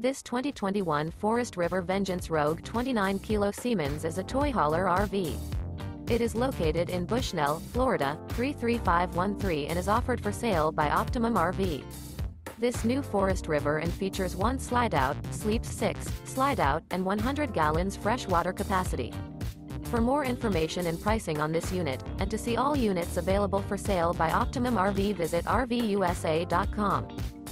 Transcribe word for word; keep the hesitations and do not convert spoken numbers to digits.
This twenty twenty-one Forest River Vengeance Rogue twenty-nine kilo Siemens is a toy hauler R V. It is located in Bushnell, Florida, three three five one three and is offered for sale by Optimum R V. This new Forest River and features one slide-out, sleeps six, slide-out, and one hundred gallons fresh water capacity. For more information and pricing on this unit, and to see all units available for sale by Optimum R V, visit R V U S A dot com.